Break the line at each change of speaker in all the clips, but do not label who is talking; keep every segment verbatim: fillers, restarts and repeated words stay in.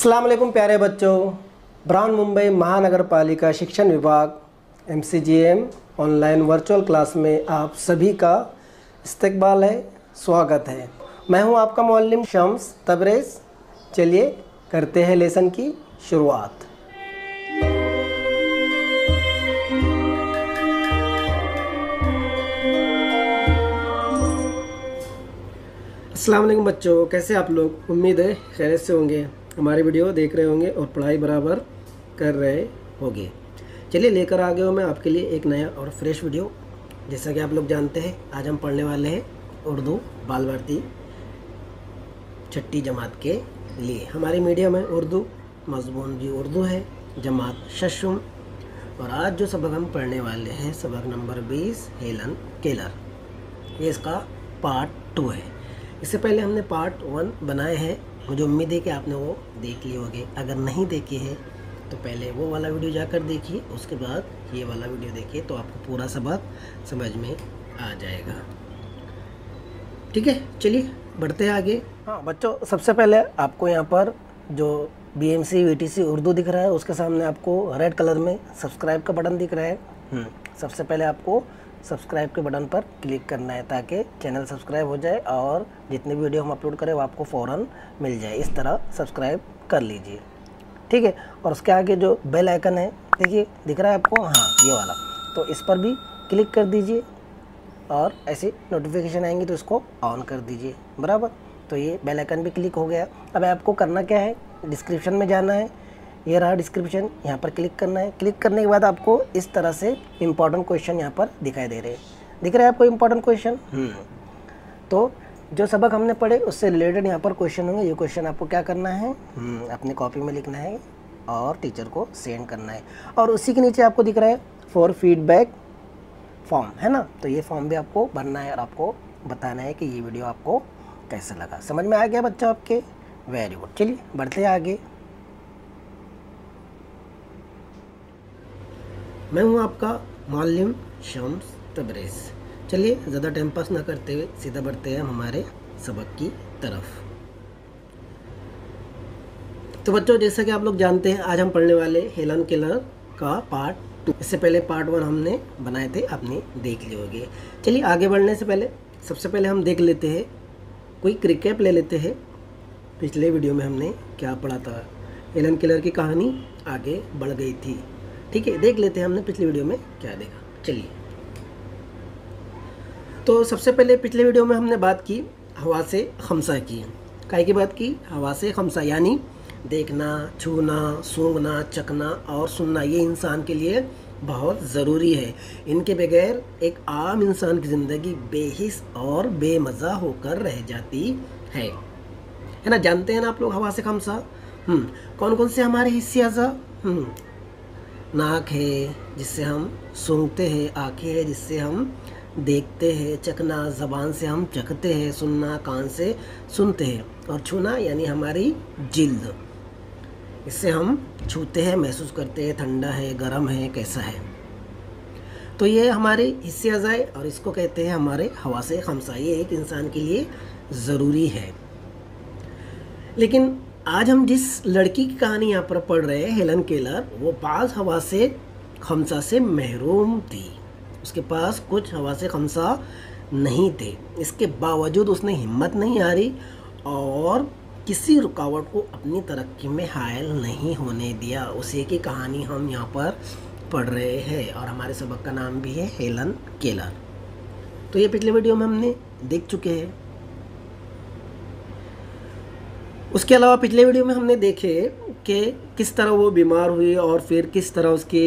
अस्सलाम वालेकुम प्यारे बच्चों। ब्राउन मुंबई महानगर पालिका शिक्षण विभाग M C G M online virtual class में आप सभी का इस्तकबाल है, स्वागत है। मैं हूं आपका मुअल्लिम शम्स तबरेज़। चलिए करते हैं लेसन की शुरुआत। अस्सलाम वालेकुम बच्चों, कैसे आप लोग? उम्मीद है खैरियत से होंगे, हमारी वीडियो देख रहे होंगे और पढ़ाई बराबर कर रहे होंगे। चलिए लेकर आ गया हूँ मैं आपके लिए एक नया और फ्रेश वीडियो। जैसा कि आप लोग जानते हैं, आज हम पढ़ने वाले हैं उर्दू बाल भारती छठी जमात के लिए। हमारी मीडियम है उर्दू, मज़मून भी उर्दू है, जमात शशुम। और आज जो सबक हम पढ़ने वाले हैं सबक नंबर बीस, हेलन केलर, ये इसका पार्ट टू है। इससे पहले हमने पार्ट वन बनाए हैं, मुझे उम्मीद है कि आपने वो देख लिए होंगे। अगर नहीं देखे हैं तो पहले वो वाला वीडियो जाकर देखिए, उसके बाद ये वाला वीडियो देखिए, तो आपको पूरा सबक समझ में आ जाएगा। ठीक है, चलिए बढ़ते हैं आगे। हाँ बच्चों, सबसे पहले आपको यहाँ पर जो B M C V T C Urdu दिख रहा है, उसके सामने आपको रेड कलर में सब्सक्राइब का बटन दिख रहा है। सबसे पहले आपको सब्सक्राइब के बटन पर क्लिक करना है ताकि चैनल सब्सक्राइब हो जाए और जितने भी वीडियो हम अपलोड करें वो आपको फ़ौरन मिल जाए। इस तरह सब्सक्राइब कर लीजिए, ठीक है। और उसके आगे जो बेल आइकन है, देखिए दिख रहा है आपको, हाँ ये वाला, तो इस पर भी क्लिक कर दीजिए और ऐसी नोटिफिकेशन आएंगी तो इसको ऑन कर दीजिए, बराबर। तो ये बेल आइकन भी क्लिक हो गया। अब आपको करना क्या है, डिस्क्रिप्शन में जाना है, ये रहा डिस्क्रिप्शन, यहाँ पर क्लिक करना है। क्लिक करने के बाद आपको इस तरह से इम्पॉर्टेंट क्वेश्चन यहाँ पर दिखाई दे रहे हैं। दिख रहा है आपको इम्पॉर्टेंट क्वेश्चन? तो जो सबक हमने पढ़े उससे रिलेटेड यहाँ पर क्वेश्चन होंगे। ये क्वेश्चन आपको क्या करना है, अपनी कॉपी में लिखना है और टीचर को सेंड करना है। और उसी के नीचे आपको दिख रहा है फॉर फीडबैक फॉर्म, है ना। तो ये फॉर्म भी आपको भरना है और आपको बताना है कि ये वीडियो आपको कैसा लगा। समझ में आ गया बच्चा आपके? Very good. चलिए बढ़ते हैं आगे। मैं हूं आपका मुअल्लिम शम्स तबरेज़। चलिए ज़्यादा टाइम पास ना करते हुए सीधा बढ़ते हैं हम हमारे सबक की तरफ। तो बच्चों, जैसा कि आप लोग जानते हैं, आज हम पढ़ने वाले हेलन केलर का पार्ट टू। इससे पहले पार्ट वन हमने बनाए थे, आपने देख लिए होंगे। चलिए आगे बढ़ने से पहले सबसे पहले हम देख लेते हैं, कोई रिकैप ले लेते हैं। पिछले वीडियो में हमने क्या पढ़ा था, हेलन केलर की कहानी आगे बढ़ गई थी, ठीक है। देख लेते हैं हमने पिछले वीडियो में क्या देखा। चलिए, तो सबसे पहले पिछले वीडियो में हमने बात की हवा से खमसा की। काय की बात की? हवा से खमसा, यानी देखना, छूना, सूंघना, चखना और सुनना, ये इंसान के लिए बहुत ज़रूरी है। इनके बगैर एक आम इंसान की ज़िंदगी बेहिस और बेमज़ा होकर रह जाती है, है ना। जानते हैं ना आप लोग हवा से खमसा? हम्म कौन कौन से हमारे हिस्से अज़ा? हम्म नाक है जिससे हम सूंघते हैं, आँखें है जिससे हम देखते हैं, चखना ज़बान से हम चखते हैं, सुनना कान से सुनते हैं, और छूना यानी हमारी जिल्द, इससे हम छूते हैं, महसूस करते हैं ठंडा है, गर्म है, कैसा है। तो ये हमारे हिस्से अज़ाए और इसको कहते हैं हमारे हवा से खमसा। ये एक इंसान के लिए ज़रूरी है। लेकिन आज हम जिस लड़की की कहानी यहाँ पर पढ़ रहे हैं, हेलन केलर, वो बाज़ हवा से खमसा से महरूम थी। उसके पास कुछ हवा से खमसा नहीं थे। इसके बावजूद उसने हिम्मत नहीं हारी और किसी रुकावट को अपनी तरक्की में हायल नहीं होने दिया। उसी की कहानी हम यहाँ पर पढ़ रहे हैं और हमारे सबक का नाम भी है हेलन केलर। तो ये पिछले वीडियो में हमने देख चुके हैं। उसके अलावा पिछले वीडियो में हमने देखे कि किस तरह वो बीमार हुई और फिर किस तरह उसके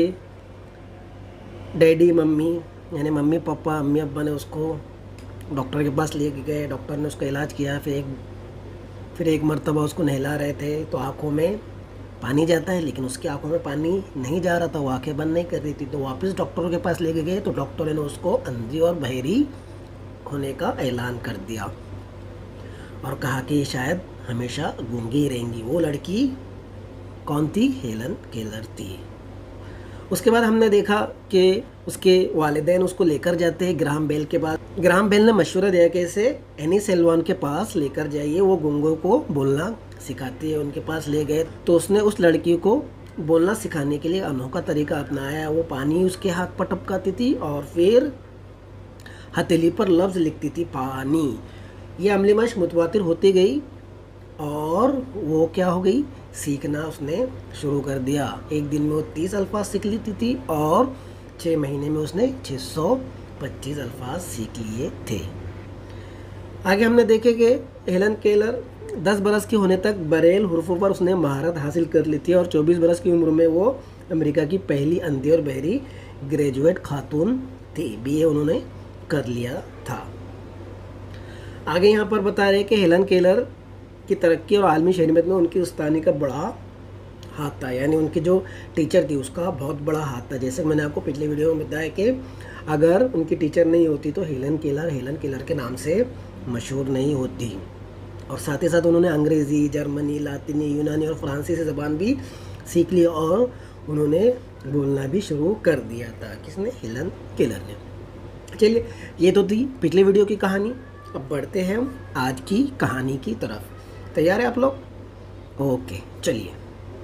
डैडी मम्मी यानी मम्मी पापा अम्मी अब्बा ने उसको डॉक्टर के पास ले गए। डॉक्टर ने उसका इलाज किया। फिर एक फिर एक मर्तबा उसको नहला रहे थे तो आँखों में पानी जाता है, लेकिन उसकी आँखों में पानी नहीं जा रहा था, वो आँखें बंद नहीं कर रही थी। तो वापस डॉक्टरों के पास ले गए तो डॉक्टर ने उसको अंधी और बहरी होने का ऐलान कर दिया और कहा कि शायद हमेशा गूंगी रहेंगी। वो लड़की कौन थी? हेलन केलर थी। उसके बाद हमने देखा कि उसके वालिदैन उसको लेकर जाते हैं ग्राहम बेल के पास। ग्राहम बेल ने मशवरा दिया कि इसे एनी सेल्वान के पास लेकर जाइए, वो गूंगों को बोलना सिखाती है। उनके पास ले गए तो उसने उस लड़की को बोलना सिखाने के लिए अनोखा तरीका अपनाया। वो पानी उसके हाथ पर टपकाती थी और फिर हथेली पर लफ्ज़ लिखती थी पानी। ये अमलीमश मुतवातिर होती गई और वो क्या हो गई, सीखना उसने शुरू कर दिया। एक दिन में वो तीस अल्फाज सीख लेती थी और छः महीने में उसने छः सौ पच्चीस अल्फाज सीख लिए थे। आगे हमने देखे कि हेलन केलर दस बरस की होने तक बरेल हुर्फों पर उसने महारत हासिल कर ली थी और चौबीस बरस की उम्र में वो अमेरिका की पहली अंधी और बहरी ग्रेजुएट खातून थी। बीए उन्होंने कर लिया था। आगे यहाँ पर बता रहे कि हेलन केलर की तरक्की और आलमी शहरियत में उनकी उस्तानी का बड़ा हाथ था, यानी उनकी जो टीचर थी उसका बहुत बड़ा हाथ था। जैसे मैंने आपको पिछले वीडियो में बताया कि अगर उनकी टीचर नहीं होती तो हेलन केलर हेलन केलर के नाम से मशहूर नहीं होती। और साथ ही साथ उन्होंने अंग्रेज़ी, जर्मनी, लातिनी, यूनानी और फ्रांसीसी ज़बान भी सीख ली और उन्होंने बोलना भी शुरू कर दिया था। किसने? हेलन केलर ने। चलिए, ये तो थी पिछले वीडियो की कहानी। अब बढ़ते हैं हम आज की कहानी की तरफ। तैयार है आप लोग? ओके, चलिए।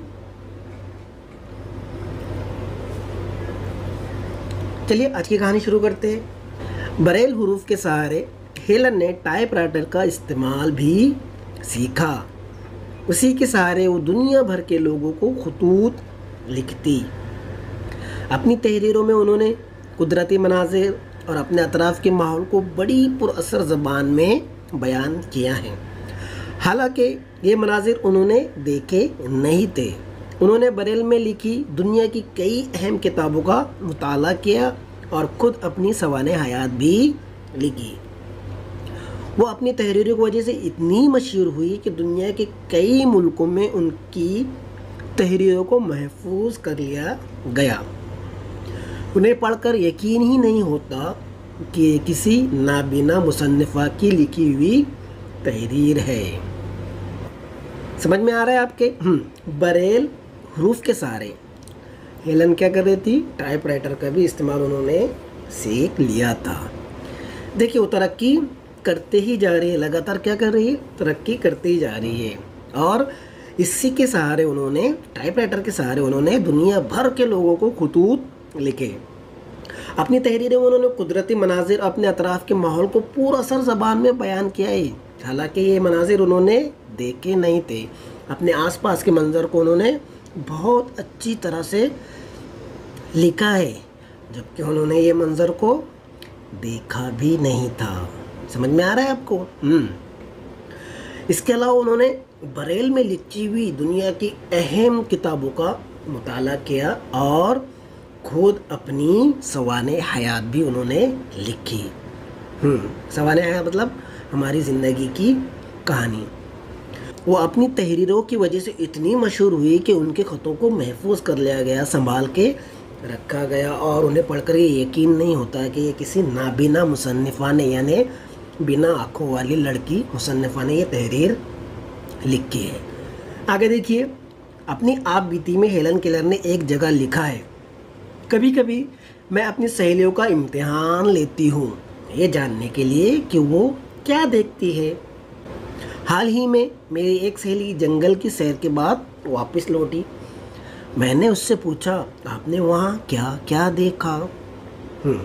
चलिए आज की कहानी शुरू करते हैं। बरेल हुरूफ के सहारे हेलन ने टाइपराइटर का इस्तेमाल भी सीखा। उसी के सहारे वो दुनिया भर के लोगों को खतूत लिखती। अपनी तहरीरों में उन्होंने कुदरती मनाजिर और अपने अतराफ़ के माहौल को बड़ी पुरअसर ज़बान में बयान किया है। हालांकि ये मनाजिर उन्होंने देखे नहीं थे। उन्होंने बरेल में लिखी दुनिया की कई अहम किताबों का मुताला किया और ख़ुद अपनी सवाने हयात भी लिखी। वो अपनी तहरीरों की वजह से इतनी मशहूर हुई कि दुनिया के कई मुल्कों में उनकी तहरीरों को महफूज कर लिया गया। उन्हें पढ़कर यकीन ही नहीं होता कि किसी नाबीना मुसन्निफ़ा की लिखी हुई तहरीर है। समझ में आ रहा है आपके? बरेल हरूफ के सहारे हेलन क्या कर रही थी? टाइपराइटर का भी इस्तेमाल उन्होंने सीख लिया था। देखिए, वो तरक्की करते ही जा रही है, लगातार क्या कर रही है? तरक्की करते ही जा रही है। और इसी के सहारे उन्होंने, टाइपराइटर के सहारे उन्होंने दुनिया भर के लोगों को खतूत लिखे। अपनी तहरीरों में उन्होंने कुदरती मनाजिर, अपने अतराफ़ के माहौल को पूरा असर ज़बान में बयान किया है। हालांकि ये मनाजिर उन्होंने देखे नहीं थे। अपने आसपास के मंज़र को उन्होंने बहुत अच्छी तरह से लिखा है, जबकि उन्होंने ये मंज़र को देखा भी नहीं था। समझ में आ रहा है आपको? हम्म इसके अलावा उन्होंने बरेल में लिखी हुई दुनिया की अहम किताबों का मुताला किया और खुद अपनी सवाने हयात भी उन्होंने लिखी। हम्म सवाने हयात मतलब हमारी ज़िंदगी की कहानी। वो अपनी तहरीरों की वजह से इतनी मशहूर हुई कि उनके ख़तों को महफूज कर लिया गया, संभाल के रखा गया और उन्हें पढ़कर ये यकीन नहीं होता कि ये किसी नाबीना मुसन्निफ़ा ने, यानी बिना आँखों वाली लड़की मुसन्निफ़ा ने ये तहरीर लिखी है। आगे देखिए, अपनी आप बीती में हेलन केलर ने एक जगह लिखा है, कभी कभी मैं अपनी सहेलियों का इम्तिहान लेती हूँ ये जानने के लिए कि वो क्या देखती है। हाल ही में मेरी एक सहेली जंगल की सैर के बाद वापस लौटी। मैंने उससे पूछा, आपने वहाँ क्या क्या देखा? हम्म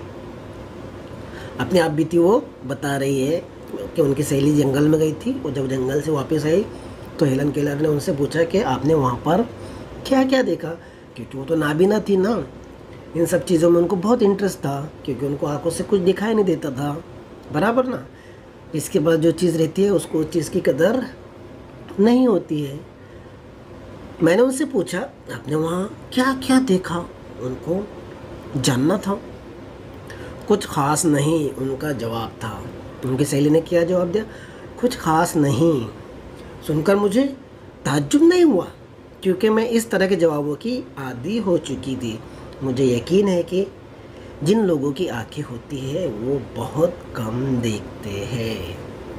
अपने आप बीती वो बता रही है कि उनकी सहेली जंगल में गई थी और जब जंगल से वापस आई तो हेलन केलर ने उनसे पूछा कि आपने वहाँ पर क्या क्या देखा, क्योंकि वो तो नाबीना थी ना। इन सब चीज़ों में उनको बहुत इंटरेस्ट था क्योंकि उनको आंखों से कुछ दिखाई नहीं देता था, बराबर ना। इसके बाद जो चीज़ रहती है उसको उस चीज़ की कदर नहीं होती है। मैंने उनसे पूछा, आपने वहाँ क्या क्या देखा? उनको जानना था। कुछ ख़ास नहीं, उनका जवाब था। उनकी सहेली ने क्या जवाब दिया? कुछ ख़ास नहीं। सुनकर मुझे ताज्जुब नहीं हुआ क्योंकि मैं इस तरह के जवाबों की आदी हो चुकी थी। मुझे यकीन है कि जिन लोगों की आंखें होती है वो बहुत कम देखते हैं।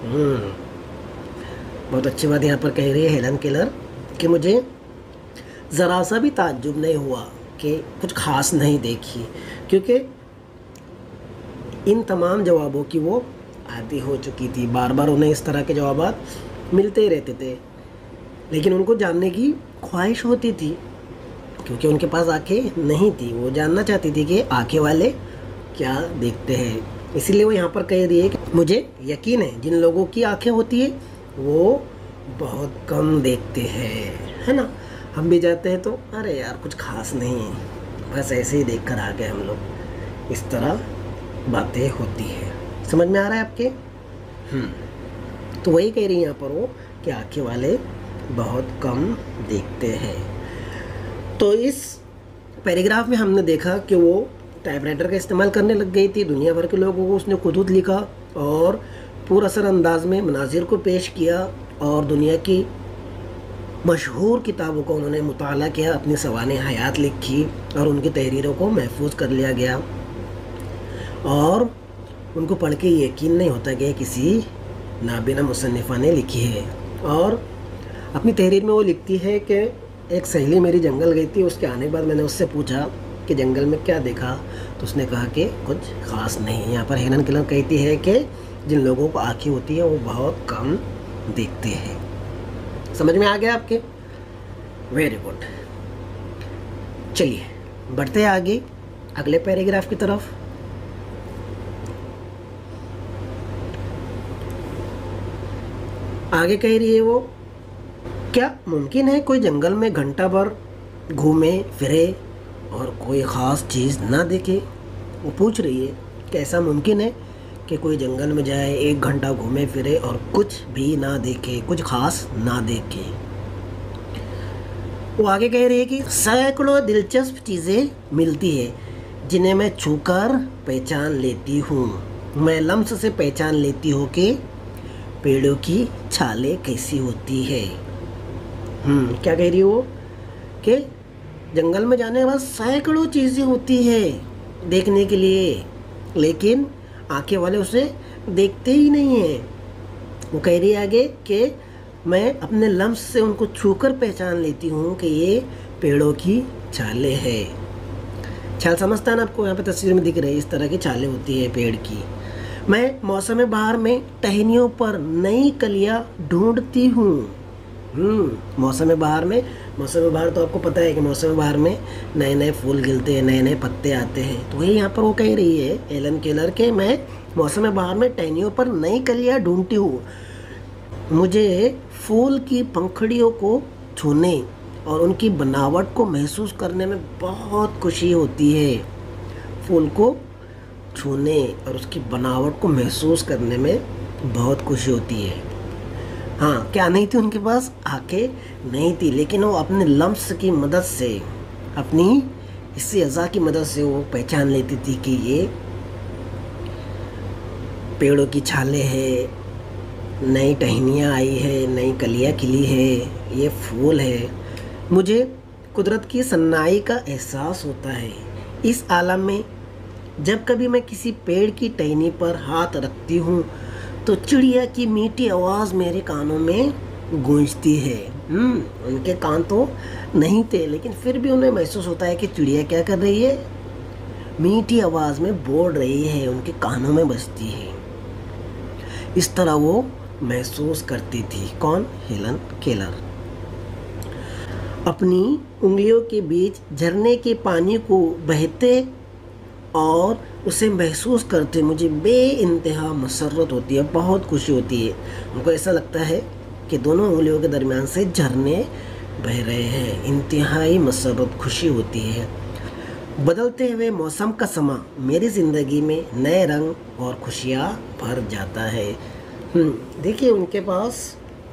बहुत अच्छी बात यहाँ पर कह रही है हेलन केलर कि मुझे ज़रा सा भी ताज्जुब नहीं हुआ के कुछ ख़ास नहीं देखी, क्योंकि इन तमाम जवाबों की वो आदी हो चुकी थी। बार बार उन्हें इस तरह के जवाब मिलते ही रहते थे, लेकिन उनको जानने की ख्वाहिश होती थी, क्योंकि उनके पास आंखें नहीं थी। वो जानना चाहती थी कि आंखें वाले क्या देखते हैं। इसीलिए वो यहाँ पर कह रही है कि मुझे यकीन है जिन लोगों की आंखें होती है वो बहुत कम देखते हैं, है ना। हम भी जाते हैं तो अरे यार कुछ खास नहीं है, बस ऐसे ही देख कर आ गए हम लोग। इस तरह बातें होती है। समझ में आ रहा है आपके? हम्म तो वही कह रही है यहाँ पर वो कि आंखें वाले बहुत कम देखते हैं। तो इस पैराग्राफ में हमने देखा कि वो टाइपराइटर का इस्तेमाल करने लग गई थी। दुनिया भर के लोगों को उसने खुद लिखा और पुरअसर अंदाज में मनाजिर को पेश किया और दुनिया की मशहूर किताबों को उन्होंने मुताला किया, अपनी सवाने हयात लिखी और उनकी तहरीरों को महफूज कर लिया गया और उनको पढ़ के यकीन नहीं होता कि किसी नाबिना मुसन्निफ़ा ने लिखी है। और अपनी तहरीर में वो लिखती है कि एक सहेली मेरी जंगल गई थी, उसके आने के बाद मैंने उससे पूछा कि जंगल में क्या देखा, तो उसने कहा कि कुछ ख़ास नहीं। यहाँ पर हेलन केलर कहती है कि जिन लोगों को आँखें होती है वो बहुत कम देखते हैं। समझ में आ गया आपके? Very good. चलिए बढ़ते हैं आगे अगले पैराग्राफ की तरफ। आगे कह रही है वो, क्या मुमकिन है कोई जंगल में घंटा भर घूमे फिरे और कोई ख़ास चीज़ ना देखे? वो पूछ रही है कि ऐसा मुमकिन है कि कोई जंगल में जाए, एक घंटा घूमे फिरे और कुछ भी ना देखे, कुछ ख़ास ना देखे। वो आगे कह रही है कि सैकड़ों दिलचस्प चीज़ें मिलती है जिन्हें मैं छूकर पहचान लेती हूँ। मैं लम्स से पहचान लेती हूँ कि पेड़ों की छालें कैसी होती है। हम्म क्या कह रही हो कि जंगल में जाने के बाद सैकड़ों चीज़ें होती है देखने के लिए, लेकिन आंखें वाले उसे देखते ही नहीं हैं। वो कह रही है आगे कि मैं अपने लम्स से उनको छूकर पहचान लेती हूँ कि ये पेड़ों की छालें हैं। छाल समझता है ना आपको? यहाँ पे तस्वीर में दिख रही है, इस तरह की छालें होती है पेड़ की। मैं मौसम बहार में टहनियों पर नई कलियाँ ढूंढती हूँ। हम्म मौसम बहार में, मौसम बहार तो आपको पता है कि मौसम बहार में नए नए फूल खिलते हैं, नए नए पत्ते आते हैं। तो वही यहाँ पर वो कह रही है हेलन केलर के मैं मौसम बहार में टहनियों पर नई कलियाँ ढूंढती हूँ। मुझे फूल की पंखुड़ियों को छूने और उनकी बनावट को महसूस करने में बहुत खुशी होती है। फूल को छूने और उसकी बनावट को महसूस करने में बहुत खुशी होती है। हाँ, क्या नहीं थी उनके पास? आंखें नहीं थी, लेकिन वो अपने लम्स की मदद से, अपनी इसी अज़ा की मदद से वो पहचान लेती थी कि ये पेड़ों की छालें हैं, नई टहनियाँ आई है, नई कलियाँ खिली है, ये फूल है। मुझे कुदरत की सन्नाई का एहसास होता है। इस आलम में जब कभी मैं किसी पेड़ की टहनी पर हाथ रखती हूँ तो चिड़िया की मीठी आवाज़ मेरे कानों में गूंजती है। हम्म उनके कान तो नहीं थे, लेकिन फिर भी उन्हें महसूस होता है कि चिड़िया क्या कर रही है, मीठी आवाज़ में बोल रही है, उनके कानों में बजती है। इस तरह वो महसूस करती थी। कौन? Helen Keller. अपनी उंगलियों के बीच झरने के पानी को बहते और उसे महसूस करते मुझे बेइंतहा मसरत होती है, बहुत खुशी होती है। उनको ऐसा लगता है कि दोनों उंगलियों के दरमियान से झरने बह रहे हैं। इंतहाई मसरत, खुशी होती है। बदलते हुए मौसम का समा मेरी ज़िंदगी में नए रंग और खुशियाँ भर जाता है। देखिए उनके पास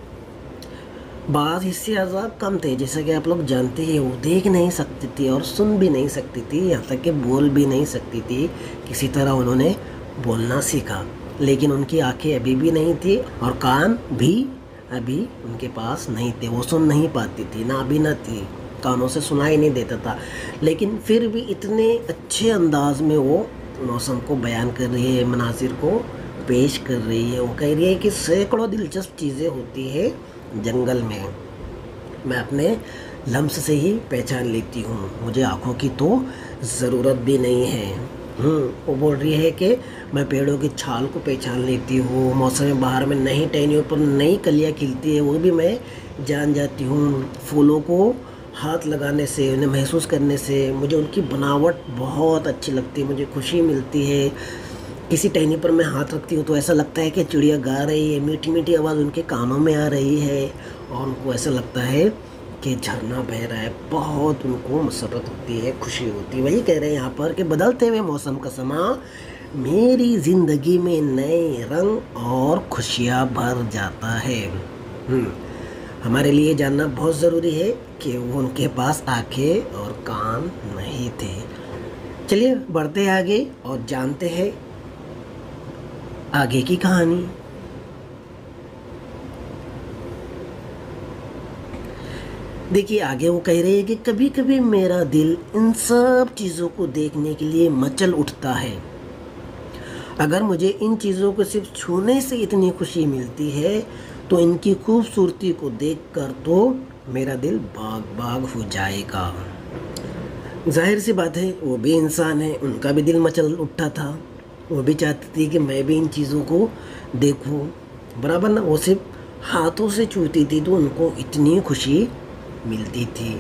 बाज़ हिस्से अज़ा कम थे, जैसे कि आप लोग जानते ही, वो देख नहीं सकती थी और सुन भी नहीं सकती थी, यहाँ तक कि बोल भी नहीं सकती थी। किसी तरह उन्होंने बोलना सीखा, लेकिन उनकी आंखें अभी भी नहीं थी और कान भी अभी उनके पास नहीं थे। वो सुन नहीं पाती थी, ना भी ना थी, कानों से सुनाई नहीं देता था, लेकिन फिर भी इतने अच्छे अंदाज में वो मौसम को बयान कर रही है, मनाजिर को पेश कर रही है। वो कह रही है कि सैकड़ों दिलचस्प चीज़ें होती है जंगल में। मैं अपने लम्स से ही पहचान लेती हूँ, मुझे आँखों की तो ज़रूरत भी नहीं है। वो बोल रही है कि मैं पेड़ों की छाल को पहचान लेती हूँ, मौसम बाहर में नई टहनियों पर नई कलियाँ खिलती है वो भी मैं जान जाती हूँ। फूलों को हाथ लगाने से, उन्हें महसूस करने से मुझे उनकी बनावट बहुत अच्छी लगती है, मुझे खुशी मिलती है। किसी टहनी पर मैं हाथ रखती हूँ तो ऐसा लगता है कि चिड़िया गा रही है, मीठी मीठी आवाज़ उनके कानों में आ रही है और उनको ऐसा लगता है कि झरना बह रहा है। बहुत उनको मसरत होती है, खुशी होती है। वही कह रहे हैं यहाँ पर कि बदलते हुए मौसम का समा मेरी ज़िंदगी में नए रंग और खुशियाँ भर जाता है। हमारे लिए जानना बहुत ज़रूरी है कि वो उनके पास आंखें और कान नहीं थे। चलिए बढ़ते आगे और जानते हैं आगे की कहानी। देखिए आगे वो कह रही है कि कभी कभी मेरा दिल इन सब चीज़ों को देखने के लिए मचल उठता है। अगर मुझे इन चीज़ों को सिर्फ छूने से इतनी खुशी मिलती है तो इनकी खूबसूरती को देखकर तो मेरा दिल बाग बाग हो जाएगा। जाहिर सी बात है वो भी इंसान है, उनका भी दिल मचल उठता था, वो भी चाहती थी कि मैं भी इन चीज़ों को देखूं बराबर ना। वो सिर्फ हाथों से छूती थी तो उनको इतनी खुशी मिलती थी।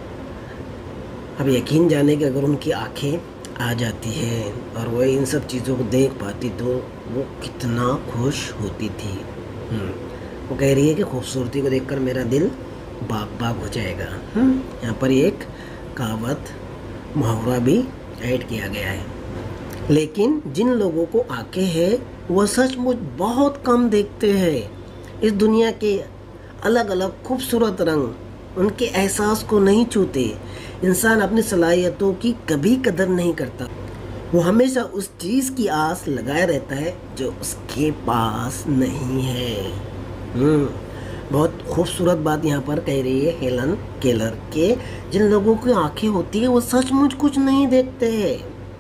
अब यकीन जाने कि अगर उनकी आंखें आ जाती है और वो इन सब चीज़ों को देख पाती तो वो कितना खुश होती थी। वो कह रही है कि खूबसूरती को देखकर मेरा दिल बाग बाग हो जाएगा। यहाँ पर एक कहावत मुहावरा भी ऐड किया गया है। लेकिन जिन लोगों को आंखें हैं वह सचमुच बहुत कम देखते हैं। इस दुनिया के अलग अलग खूबसूरत रंग उनके एहसास को नहीं छूते। इंसान अपनी सलाहियतों की कभी कदर नहीं करता, वो हमेशा उस चीज़ की आस लगाए रहता है जो उसके पास नहीं है। हम्म बहुत खूबसूरत बात यहाँ पर कह रही है हेलन केलर के जिन लोगों की आंखें होती है वो सचमुच कुछ नहीं देखते हैं।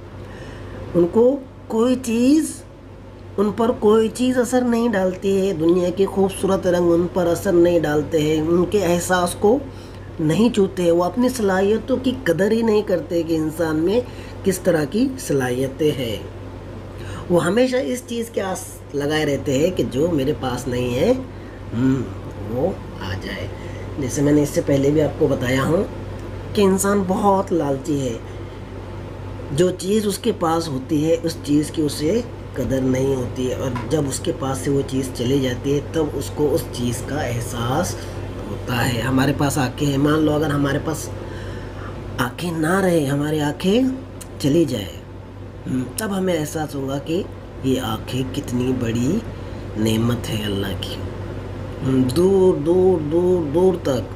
उनको कोई चीज़ उन पर कोई चीज़ असर नहीं डालती है, दुनिया के खूबसूरत रंग उन पर असर नहीं डालते हैं, उनके एहसास को नहीं छूते हैं। वो अपनी सलाहियतों की कदर ही नहीं करते कि इंसान में किस तरह की सलाहियतें हैं। वो हमेशा इस चीज़ के आस लगाए रहते हैं कि जो मेरे पास नहीं है वो आ जाए। जैसे मैंने इससे पहले भी आपको बताया हूँ कि इंसान बहुत लालची है। जो चीज़ उसके पास होती है उस चीज़ की उसे कदर नहीं होती है और जब उसके पास से वो चीज़ चली जाती है तब उसको उस चीज़ का एहसास होता है। हमारे पास आंखें हैं, मान लो अगर हमारे पास आंखें ना रहे, हमारी आंखें चली जाए तब हमें एहसास होगा कि ये आंखें कितनी बड़ी नेमत है अल्लाह की। दूर दूर दूर दूर तक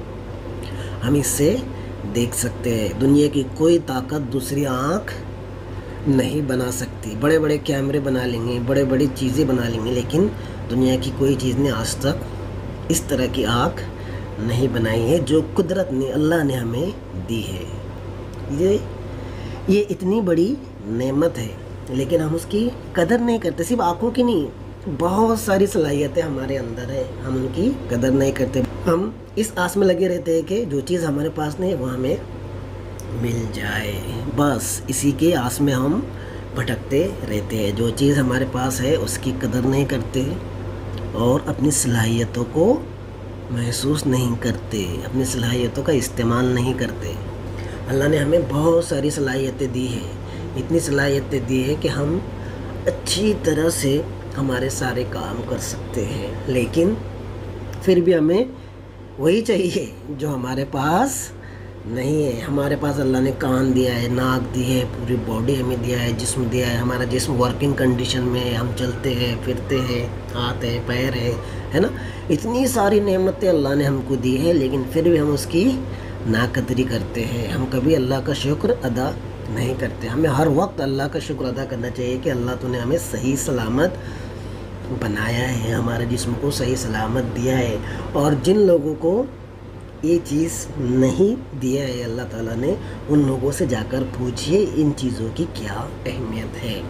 हम इससे देख सकते हैं। दुनिया की कोई ताकत दूसरी आँख नहीं बना सकती। बड़े बड़े कैमरे बना लेंगे, बड़े बड़ी चीज़ें बना लेंगे, लेकिन दुनिया की कोई चीज़ ने आज तक इस तरह की आँख नहीं बनाई है जो कुदरत ने, अल्लाह ने हमें दी है। ये ये इतनी बड़ी नेमत है लेकिन हम उसकी कदर नहीं करते। सिर्फ आँखों की नहीं, बहुत सारी सलाहियतें हमारे अंदर है, हम उनकी कदर नहीं करते। हम इस आस में लगे रहते हैं कि जो चीज़ हमारे पास नहीं है वो हमें मिल जाए, बस इसी के आस में हम भटकते रहते हैं। जो चीज़ हमारे पास है उसकी कदर नहीं करते और अपनी सलाहियतों को महसूस नहीं करते, अपनी सलाहियतों का इस्तेमाल नहीं करते। अल्लाह ने हमें बहुत सारी सलाहियतें दी है, इतनी सलाहियतें दी है कि हम अच्छी तरह से हमारे सारे काम कर सकते हैं, लेकिन फिर भी हमें वही चाहिए जो हमारे पास नहीं है। हमारे पास अल्लाह ने कान दिया है, नाक दी है, पूरी बॉडी हमें दिया है, जिस्म दिया है। हमारा जिस्म वर्किंग कंडीशन में है, हम चलते हैं फिरते हैं, हाथ है पैर है है ना। इतनी सारी नेमतें अल्लाह ने हमको दी है लेकिन फिर भी हम उसकी नाकदरी करते हैं। हम कभी अल्लाह का शुक्र अदा नहीं करते। हमें हर वक्त अल्लाह का शुक्र अदा करना चाहिए कि अल्लाह तूने हमें सही सलामत बनाया है, हमारे जिस्म को सही सलामत दिया है। और जिन लोगों को ये चीज़ नहीं दिया है अल्लाह ताला ने, उन लोगों से जाकर पूछिए इन चीज़ों की क्या अहमियत है।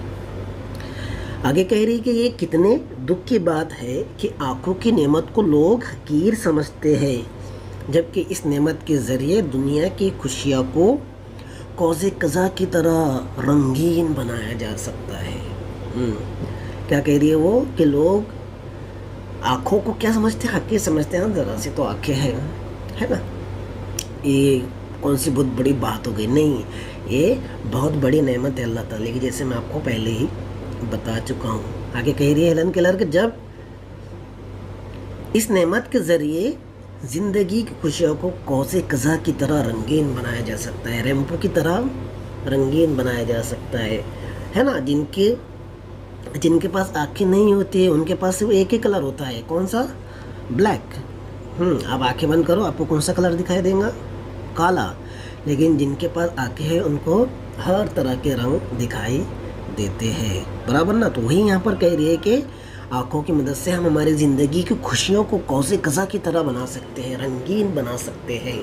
आगे कह रही कि ये कितने दुख की बात है कि आँखों की नेमत को लोग हकीर समझते हैं, जबकि इस नेमत के ज़रिए दुनिया की खुशियों को कौज़े कज़ा की तरह रंगीन बनाया जा सकता है। क्या कह रही है वो कि लोग आँखों को क्या समझते हैं, आँखें समझते हैं ना, ज़रा सी तो आँखें हैं, है ना, ये कौन सी बहुत बड़ी बात हो गई। नहीं, ये बहुत बड़ी नेमत है अल्लाह ताला की, जैसे मैं आपको पहले ही बता चुका हूँ। आगे कह रही है हेलन केलर कि जब इस नेमत के ज़रिए ज़िंदगी की खुशियों को कौज़े कज़ा की तरह रंगीन बनाया जा सकता है, रेम्पो की तरह रंगीन बनाया जा सकता है, है ना। जिनके जिनके पास आँखें नहीं होती है उनके पास सिर्फ एक ही कलर होता है, कौन सा, ब्लैक। हम्म आप आँखें बंद करो, आपको कौन सा कलर दिखाई देगा, काला। लेकिन जिनके पास आँखें हैं उनको हर तरह के रंग दिखाई देते हैं, बराबर ना। तो वही यहाँ पर कह रही है कि आँखों की मदद से हम हमारी ज़िंदगी की खुशियों को कौज़े कज़ा की तरह बना सकते हैं, रंगीन बना सकते हैं।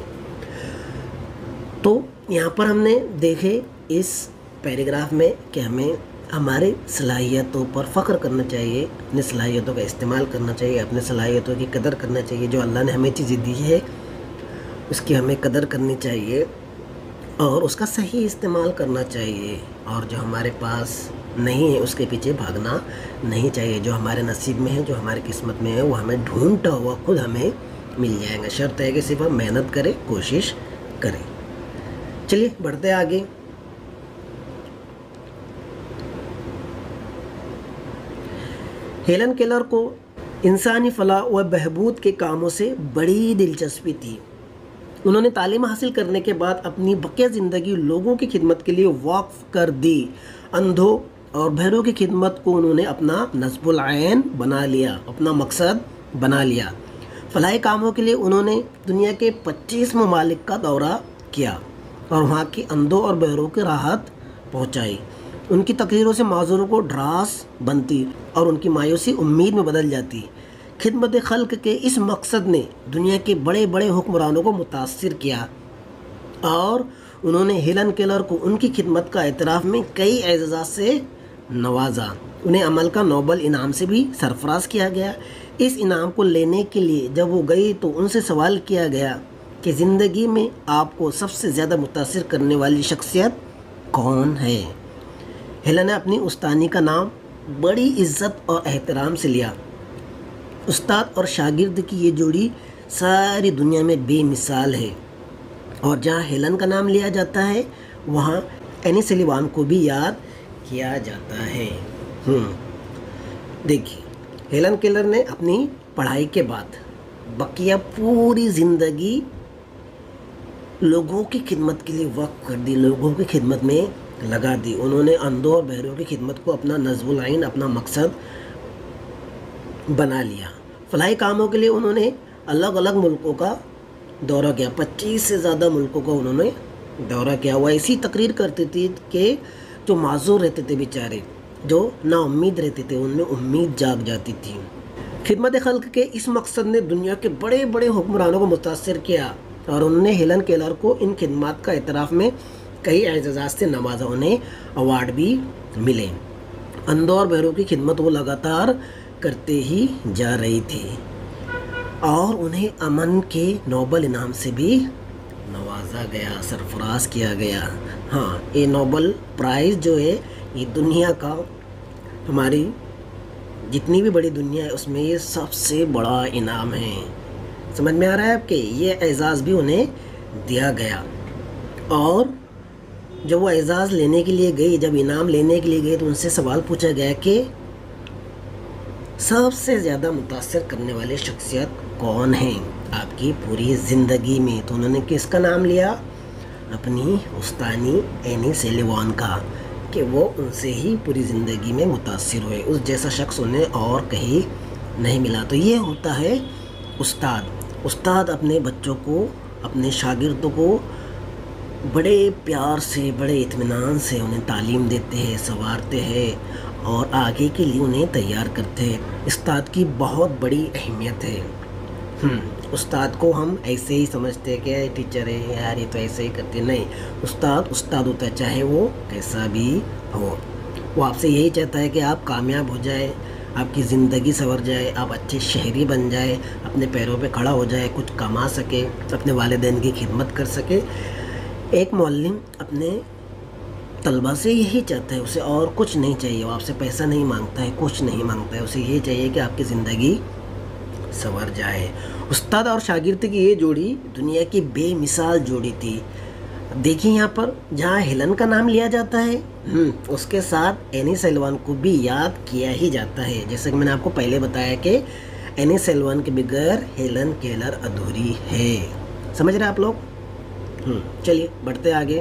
तो यहाँ पर हमने देखे इस पैराग्राफ में कि हमें हमारे सलाहियतों पर फ़ख्र करना चाहिए, अपनी सलाहियतों का इस्तेमाल करना चाहिए, अपने सलाहियतों की कदर करना चाहिए। जो अल्लाह ने हमें चीज़ें दी है उसकी हमें कदर करनी चाहिए और उसका सही इस्तेमाल करना चाहिए। और जो हमारे पास नहीं है उसके पीछे भागना नहीं चाहिए। जो हमारे नसीब में है, जो हमारी किस्मत में है, वो हमें ढूंढता हुआ खुद हमें मिल जाएगा। शर्त है कि सिर्फ हम मेहनत करें, कोशिश करें। चलिए बढ़ते आगे। हेलन केलर को इंसानी फलाह व बहबूद के कामों से बड़ी दिलचस्पी थी। उन्होंने तालीम हासिल करने के बाद अपनी बकिया ज़िंदगी लोगों की खिदमत के लिए वक्फ कर दी। अंधों और बहरों की खिदमत को उन्होंने अपना नस्बुल ऐन बना लिया, अपना मकसद बना लिया। फलाही कामों के लिए उन्होंने दुनिया के पच्चीस ममालिक का दौरा किया और वहाँ की अंधों और बहरों की राहत पहुँचाई। उनकी तकरीरों से माजूरों को ड्रास बनती और उनकी मायूसी उम्मीद में बदल जाती। खिदमत खल्क के इस मकसद ने दुनिया के बड़े बड़े हुक्मरानों को मुतासिर किया और उन्होंने हेलन केलर को उनकी खिदमत का एतराफ़ में कई एजाज़ से नवाजा। उन्हें अमल का नोबल इनाम से भी सरफराज किया गया। इस इनाम को लेने के लिए जब वो गई तो उनसे सवाल किया गया कि ज़िंदगी में आपको सबसे ज़्यादा मुतासिर करने वाली शख्सियत कौन है। हेलन ने अपनी उस्तानी का नाम बड़ी इज़्ज़त और एहतराम से लिया। उस्ताद और शागिर्द की ये जोड़ी सारी दुनिया में बेमिसाल है और जहाँ हेलन का नाम लिया जाता है वहाँ एनी सलीवान को भी याद किया जाता है। देखिए, हेलन केलर ने अपनी पढ़ाई के बाद बकिया पूरी ज़िंदगी लोगों की खिदमत के लिए वक्फ कर दी, लोगों की खिदमत में लगा दी। उन्होंने अंधों और बहरों की खिदमत को अपना नज़्बुल ऐन, अपना मकसद बना लिया। फलाही कामों के लिए उन्होंने अलग अलग मुल्कों का दौरा किया। पच्चीस से ज़्यादा मुल्कों का उन्होंने दौरा किया। वो ऐसी तकरीर करती थी कि जो माजूर रहते थे बेचारे, जो नाउम्मीद रहते थे, उनमें उम्मीद जाग जाती थी। खिदमत खल्क के इस मकसद ने दुनिया के बड़े बड़े हुक्मरानों को मुतासिर किया और उन्होंने हेलन केलर को इन खिदमत का एतराफ़ में कई एजाज़ से नवाजा। उन्हें अवार्ड भी मिले। अंधों और बहरों की खिदमत वो लगातार करते ही जा रही थी और उन्हें अमन के नोबल इनाम से भी नवाजा गया, सरफराज किया गया। हाँ, ये नोबल प्राइज़ जो है ये दुनिया का, हमारी जितनी भी बड़ी दुनिया है उसमें ये सबसे बड़ा इनाम है। समझ में आ रहा है आपके? ये एजाज़ भी उन्हें दिया गया और जब वो एजाज़ लेने के लिए गई, जब इनाम लेने के लिए गई तो उनसे सवाल पूछा गया कि सबसे ज़्यादा मुतासिर करने वाली शख्सियत कौन है आपकी पूरी ज़िंदगी में। तो उन्होंने किसका नाम लिया? अपनी उस्तानी एनी सलीवान का, कि वो उनसे ही पूरी ज़िंदगी में मुतासिर हुए। उस जैसा शख्स उन्हें और कहीं नहीं मिला। तो ये होता है उस्ताद। उस्ताद अपने बच्चों को, अपने शागिर्दों को बड़े प्यार से, बड़े इत्मीनान से उन्हें तालीम देते हैं, संवारते हैं और आगे के लिए उन्हें तैयार करते हैं। उस्ताद की बहुत बड़ी अहमियत है। उस्ताद को हम ऐसे ही समझते हैं कि टीचर है यार, ये तो ऐसे ही करते, नहीं। उस्ताद उस्ताद होता है, चाहे वो कैसा भी हो। वो आपसे यही चाहता है कि आप कामयाब हो जाए, आपकी ज़िंदगी संवर जाए, आप अच्छे शहरी बन जाए, अपने पैरों पे खड़ा हो जाए, कुछ कमा सके, अपने वालिदैन की खिदमत कर सके। एक मौल्लिम अपने तलबा से यही चाहता है, उसे और कुछ नहीं चाहिए। वो आपसे पैसा नहीं मांगता है, कुछ नहीं मांगता है, उसे यही चाहिए कि आपकी ज़िंदगी संवर जाए। उस्ताद और शागिर्द की ये जोड़ी दुनिया की बेमिसाल जोड़ी थी। देखिए यहाँ पर जहाँ हेलन का नाम लिया जाता है, उसके साथ एनी सेल्वान को भी याद किया ही जाता है। जैसे कि मैंने आपको पहले बताया कि एनी सेल्वान के बगैर हेलन केलर अधूरी है। समझ रहे आप लोग? चलिए बढ़ते आगे।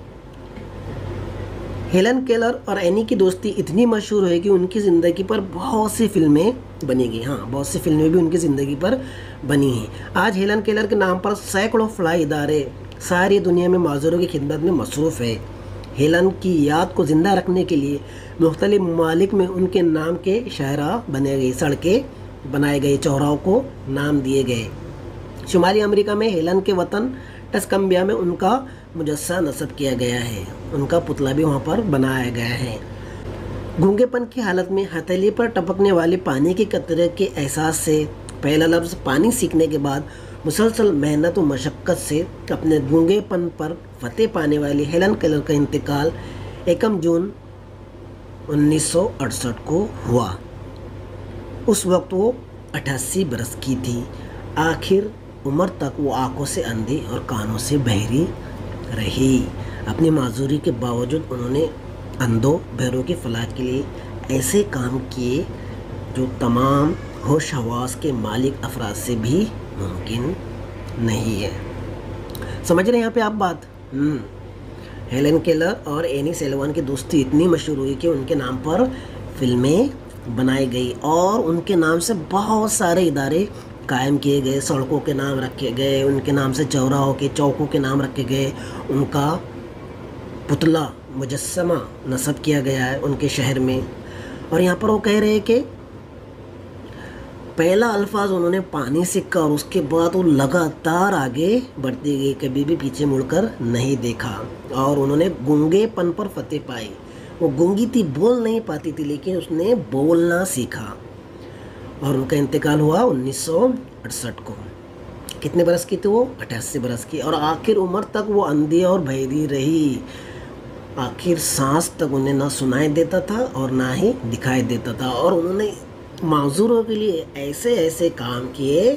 हेलन केलर और एनी की दोस्ती इतनी मशहूर है कि उनकी ज़िंदगी पर बहुत सी फिल्में बनी गई। हाँ, बहुत सी फिल्में भी उनकी ज़िंदगी पर बनी हैं। आज हेलन केलर के नाम पर सैकड़ों फलाई इदारे सारी दुनिया में माजूरों की खिदमत में मसरूफ़ है। हेलन की याद को ज़िंदा रखने के लिए मुख्तलिफ ममालिक में उनके नाम के शाहरा बने गए, सड़कें बनाए गए, चौराहों को नाम दिए गए। शुमाली अमेरिका में हेलन के वतन टस्कम्बिया में उनका मुजस्सा नस्ब किया गया है, उनका पुतला भी वहाँ पर बनाया गया है। गूंगेपन की हालत में हथेली पर टपकने वाले पानी के कतरे के एहसास से पहला लफ्ज़ पानी सीखने के बाद मुसलसल मेहनत और मशक्क़त से अपने गूंगेपन पर फतेह पाने वाली हेलन केलर का इंतकाल एकम जून उन्नीस सौ अड़सठ को हुआ। उस वक्त वो अट्ठासी बरस की थी। आखिर उम्र तक वो आंखों से अंधी और कानों से बहरी रही। अपनी माजूरी के बावजूद उन्होंने अंधों बहरों की फलाह के लिए ऐसे काम किए जो तमाम होश हवास के मालिक अफराद से भी मुमकिन नहीं है। समझ रहे हैं यहाँ पे आप बात? हेलन केलर और एनी सेल्वान की दोस्ती इतनी मशहूर हुई कि उनके नाम पर फिल्में बनाई गई और उनके नाम से बहुत सारे इदारे कायम किए गए, सड़कों के नाम रखे गए, उनके नाम से चौराहों के चौकों के नाम रखे गए, उनका पुतला मुजस्समा नस्ब किया गया है उनके शहर में। और यहाँ पर वो कह रहे हैं कि पहला अल्फाज उन्होंने पानी सीखा और उसके बाद वो लगातार आगे बढ़ती गई, कभी भी पीछे मुड़कर नहीं देखा और उन्होंने गूंगेपन पर फतेह पाई। वो गूंगी थी, बोल नहीं पाती थी, लेकिन उसने बोलना सीखा और उनका इंतकाल हुआ उन्नीस सौ अड़सठ को। कितने बरस की थी वो? अट्ठासी बरस की। और आखिर उम्र तक वो अंधी और बहरी रही। आखिर सांस तक उन्हें ना सुनाई देता था और ना ही दिखाई देता था। और उन्होंने माजूरों के लिए ऐसे ऐसे काम किए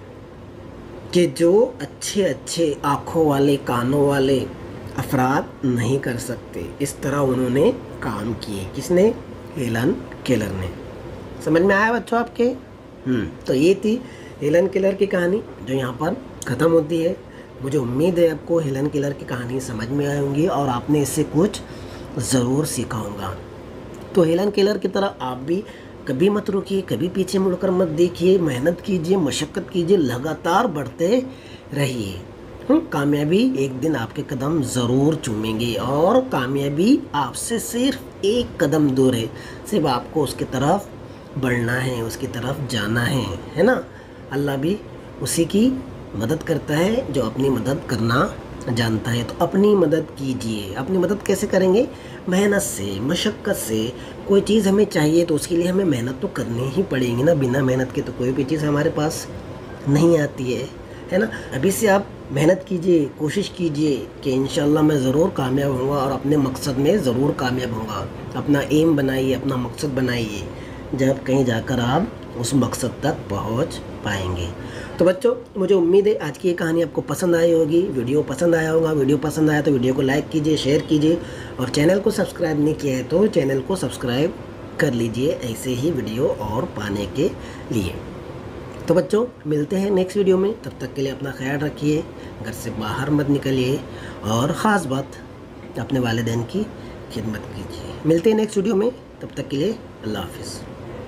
कि जो अच्छे अच्छे आँखों वाले कानों वाले अफराद नहीं कर सकते। इस तरह उन्होंने काम किए। किसने? हेलन केलर ने। समझ में आया बच्चों आपके? हम्म तो ये थी हेलन केलर की कहानी जो यहाँ पर ख़त्म होती है। मुझे उम्मीद है आपको हेलन केलर की कहानी समझ में आई होंगी और आपने इससे कुछ ज़रूर सीखा होगा। तो हेलन केलर की तरह आप भी कभी मत रुकिए, कभी पीछे मुड़कर मत देखिए, मेहनत कीजिए, मशक्क़त कीजिए, लगातार बढ़ते रहिए। कामयाबी एक दिन आपके कदम ज़रूर चूमेंगे और कामयाबी आपसे सिर्फ एक कदम दूर है। सिर्फ आपको उसकी तरफ बढ़ना है, उसकी तरफ जाना है, है ना? अल्लाह भी उसी की मदद करता है जो अपनी मदद करना जानता है। तो अपनी मदद कीजिए। अपनी मदद कैसे करेंगे? मेहनत से, मशक्क़त से। कोई चीज़ हमें चाहिए तो उसके लिए हमें मेहनत तो करनी ही पड़ेगी ना। बिना मेहनत के तो कोई भी चीज़ हमारे पास नहीं आती है, है ना? अभी से आप मेहनत कीजिए, कोशिश कीजिए कि इंशाल्लाह मैं ज़रूर कामयाब होऊंगा और अपने मकसद में ज़रूर कामयाब होऊंगा। अपना एम बनाइए, अपना मकसद बनाइए, जब कहीं जाकर आप उस मकसद तक पहुंच पाएंगे। तो बच्चों, मुझे उम्मीद है आज की ये कहानी आपको पसंद आई होगी, वीडियो पसंद आया होगा। वीडियो पसंद आया तो वीडियो को लाइक कीजिए, शेयर कीजिए और चैनल को सब्सक्राइब नहीं किया है तो चैनल को सब्सक्राइब कर लीजिए ऐसे ही वीडियो और पाने के लिए। तो बच्चों, मिलते हैं नेक्स्ट वीडियो में। तब तक के लिए अपना ख्याल रखिए, घर से बाहर मत निकलिए और ख़ास बात अपने वालिदैन की खिदमत कीजिए। मिलते हैं नेक्स्ट वीडियो में, तब तक के लिए अल्लाह हाफिज़।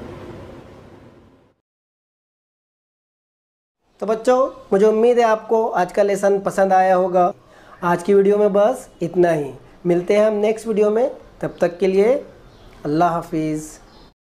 तो बच्चों, मुझे उम्मीद है आपको आज का लेसन पसंद आया होगा। आज की वीडियो में बस इतना ही। मिलते हैं हम नेक्स्ट वीडियो में, तब तक के लिए अल्लाह हाफिज़।